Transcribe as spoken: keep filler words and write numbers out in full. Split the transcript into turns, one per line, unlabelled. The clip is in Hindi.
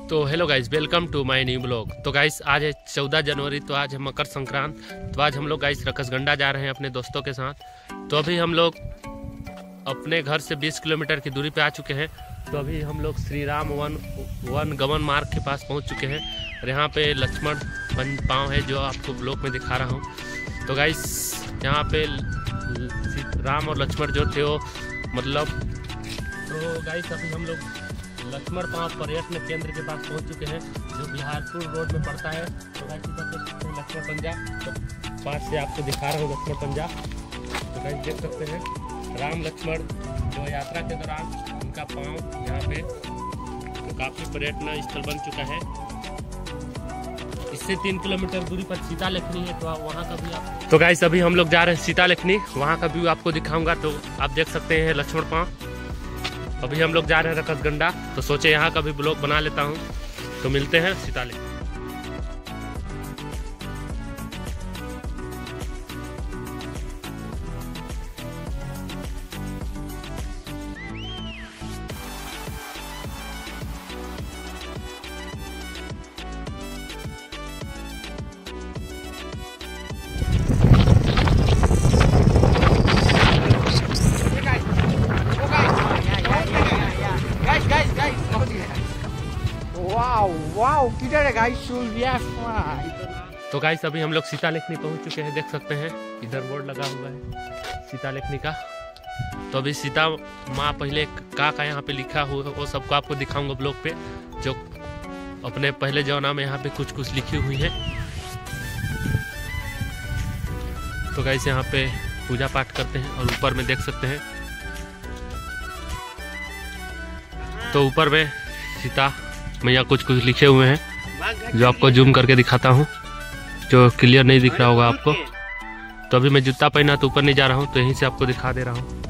तो hello guys, welcome to my new blog. तो गाइस आज है चौदह जनवरी, तो आज है मकर संक्रांत। तो आज हम लोग गाइस रकसगंडा जा रहे हैं अपने दोस्तों के साथ। तो अभी हम लोग अपने घर से बीस किलोमीटर की दूरी पे आ चुके हैं। तो अभी हम लोग श्री राम वन वन गमन मार्ग के पास पहुंच चुके हैं और यहाँ पे लक्ष्मण पाँव है जो आपको ब्लॉग में दिखा रहा हूँ। तो गाइस यहाँ पे राम और लक्ष्मण जो थे वो मतलब तो गाइस अभी हम लोग लक्ष्मण पाँव पर्यटन केंद्र के पास पहुंच चुके हैं जो बिहारपुर रोड में पड़ता है। तो गाइस लक्ष्मण पंजा तो पास से आपको दिखा रहा हूँ लक्ष्मण पंजा। तो गाइस देख सकते हैं राम लक्ष्मण जो यात्रा के दौरान उनका पाँव यहाँ पे तो काफ़ी पर्यटन स्थल बन चुका है। इससे तीन किलोमीटर दूरी पर सीता लेखनी है, तो वहाँ का भी आप तो गाइस अभी हम लोग जा रहे हैं सीता लेखनी, वहाँ का व्यू आपको दिखाऊंगा। तो आप देख सकते हैं लक्ष्मण पाँव। अभी हम लोग जा रहे हैं रकसगंडा, तो सोचे यहाँ का भी ब्लॉग बना लेता हूँ। तो मिलते हैं सीता लेखनी।
किधर है गाइस?
तो गाइस अभी हम लोग सीता लेखनी पहुंच चुके हैं, देख सकते हैं इधर बोर्ड लगा हुआ है सीता लेखनी का। तो अभी सीता माँ पहले का का यहाँ पे लिखा हुआ वो सबको आपको दिखाऊंगा ब्लॉग पे, जो अपने पहले जमाना में यहाँ पे कुछ कुछ लिखी हुई है। तो गाइस यहाँ पे पूजा पाठ करते हैं और ऊपर में देख सकते हैं तो ऊपर में सीता मैया कुछ कुछ लिखे हुए हैं जो आपको जूम करके दिखाता हूँ, जो क्लियर नहीं दिख रहा होगा आपको। तो अभी मैं जूता पहना तो ऊपर नहीं जा रहा हूँ, तो यहीं से आपको दिखा दे रहा हूँ।